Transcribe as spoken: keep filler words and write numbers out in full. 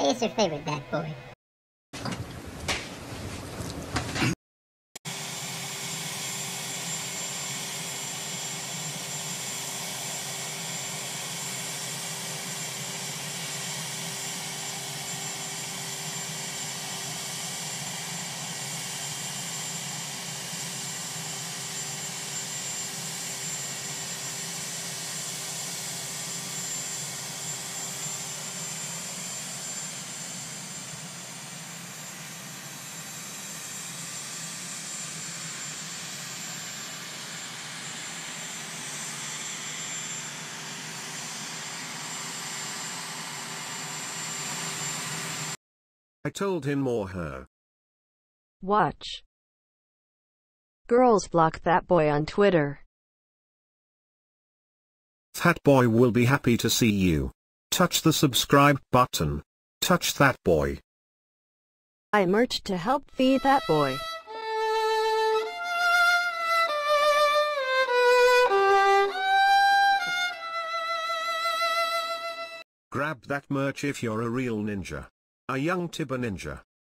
is your favorite bad boy? I told him or her. Watch. Girls block that boy on Twitter. That boy will be happy to see you. Touch the subscribe button. Touch that boy. I merged to help feed that boy. Grab that merch if you're a real ninja. A young Tibber ninja.